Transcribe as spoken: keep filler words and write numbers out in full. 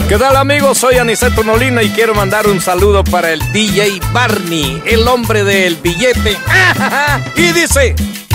¿Qué tal, amigos? Soy Aniceto Molina y quiero mandar un saludo para el D J Barney, el hombre del billete. Y dice...